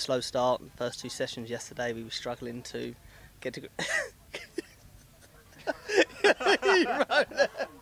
slow start. First two sessions yesterday, we were struggling to get to.